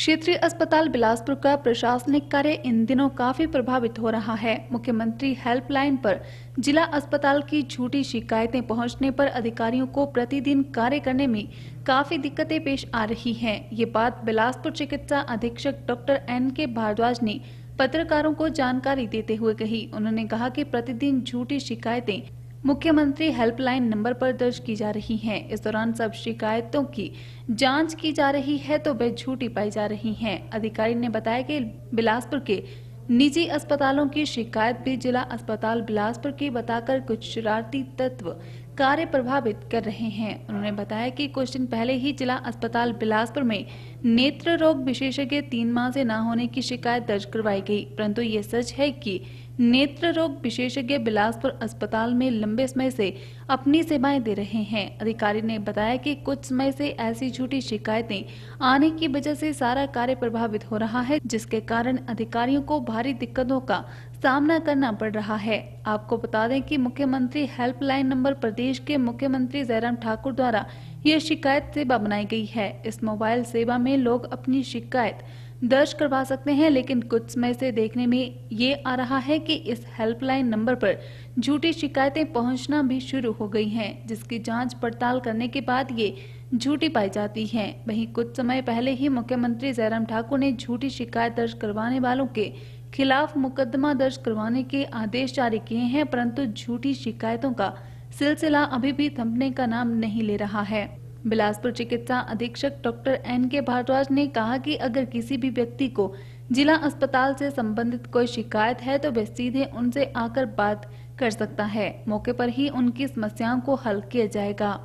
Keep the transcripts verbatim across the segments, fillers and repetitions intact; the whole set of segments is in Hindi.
क्षेत्रीय अस्पताल बिलासपुर का प्रशासनिक कार्य इन दिनों काफी प्रभावित हो रहा है। मुख्यमंत्री हेल्पलाइन पर जिला अस्पताल की झूठी शिकायतें पहुंचने पर अधिकारियों को प्रतिदिन कार्य करने में काफी दिक्कतें पेश आ रही हैं। ये बात बिलासपुर चिकित्सा अधीक्षक डॉक्टर एन के भारद्वाज ने पत्रकारों को जानकारी देते हुए कही। उन्होंने कहा कि प्रतिदिन झूठी शिकायतें मुख्यमंत्री हेल्पलाइन नंबर पर दर्ज की जा रही हैं। इस दौरान सब शिकायतों की जांच की जा रही है तो वे झूठी पाई जा रही हैं। अधिकारी ने बताया कि बिलासपुर के निजी अस्पतालों की शिकायत भी जिला अस्पताल बिलासपुर की बताकर कुछ शरारती तत्व कार्य प्रभावित कर रहे हैं। उन्होंने बताया कि कुछ दिन पहले ही जिला अस्पताल बिलासपुर में नेत्र रोग विशेषज्ञ तीन माह से न होने की शिकायत दर्ज करवाई गई, परंतु ये सच है कि नेत्र रोग विशेषज्ञ बिलासपुर अस्पताल में लंबे समय से अपनी सेवाएं दे रहे हैं। अधिकारी ने बताया कि कुछ समय से ऐसी झूठी शिकायतें आने की वजह से सारा कार्य प्रभावित हो रहा है, जिसके कारण अधिकारियों को भारी दिक्कतों का सामना करना पड़ रहा है। आपको बता दें कि मुख्यमंत्री हेल्पलाइन नंबर प्रदेश के मुख्यमंत्री जयराम ठाकुर द्वारा यह शिकायत सेवा बनाई गई है। इस मोबाइल सेवा में लोग अपनी शिकायत दर्ज करवा सकते हैं, लेकिन कुछ समय से देखने में ये आ रहा है कि इस हेल्पलाइन नंबर पर झूठी शिकायतें पहुंचना भी शुरू हो गई हैं, जिसकी जांच पड़ताल करने के बाद ये झूठी पाई जाती हैं। वहीं कुछ समय पहले ही मुख्यमंत्री जयराम ठाकुर ने झूठी शिकायत दर्ज करवाने वालों के खिलाफ मुकदमा दर्ज करवाने के आदेश जारी किए हैं, परंतु झूठी शिकायतों का सिलसिला अभी भी थमने का नाम नहीं ले रहा है। बिलासपुर चिकित्सा अधीक्षक डॉक्टर एन के भारद्वाज ने कहा कि अगर किसी भी व्यक्ति को जिला अस्पताल से संबंधित कोई शिकायत है तो वह सीधे उनसे आकर बात कर सकता है। मौके पर ही उनकी समस्याओं को हल किया जाएगा।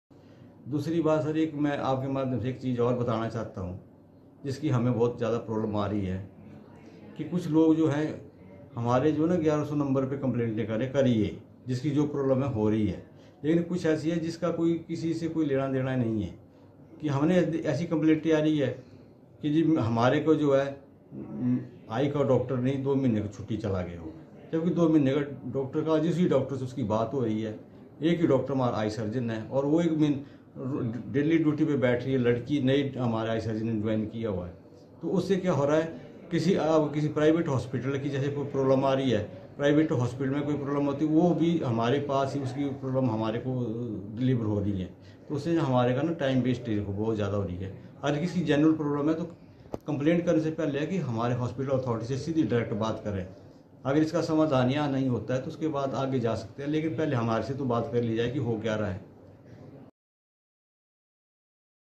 दूसरी बात सर, एक मैं आपके माध्यम से एक चीज़ और बताना चाहता हूँ, जिसकी हमें बहुत ज़्यादा प्रॉब्लम आ रही है कि कुछ लोग जो हैं हमारे जो ना ग्यारह सौ नंबर पे कंप्लेंट करें करिए, जिसकी जो प्रॉब्लम है हो रही है, लेकिन कुछ ऐसी है जिसका कोई किसी से कोई लेना देना नहीं है। कि हमने ऐसी कंप्लेंट आ रही है कि जी हमारे को जो है आई का डॉक्टर नहीं दो महीने की छुट्टी चला गया हो, जबकि दो महीने का डॉक्टर का जिस डॉक्टर से उसकी बात हो रही है, एक ही डॉक्टर हमारा आई सर्जन है और वो एक डेली ड्यूटी पे बैठ रही है लड़की, नई हमारे आई सर्जन ने ज्वाइन किया हुआ है। तो उससे क्या हो रहा है, किसी अब किसी प्राइवेट हॉस्पिटल की जैसे कोई प्रॉब्लम आ रही है, प्राइवेट हॉस्पिटल में कोई प्रॉब्लम होती है, वो भी हमारे पास ही उसकी प्रॉब्लम हमारे को डिलीवर हो रही है। तो उससे हमारे का ना टाइम वेस्ट बहुत ज़्यादा हो रही है। अगर किसी जनरल प्रॉब्लम है तो कंप्लेंट करने से पहले है कि हमारे हॉस्पिटल अथॉरिटी से सीधी डायरेक्ट बात करें। अगर इसका समाधान यहाँ नहीं होता है तो उसके बाद आगे जा सकते हैं, लेकिन पहले हमारे से तो बात कर ली जाए कि हो क्या रहा है।